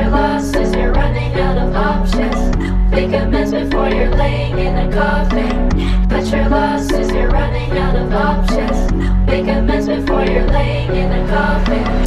your losses, you're running out of options. Make amends before you're laying in a coffin. Cut your losses, you're running out of options. Make amends before you're laying in a coffin.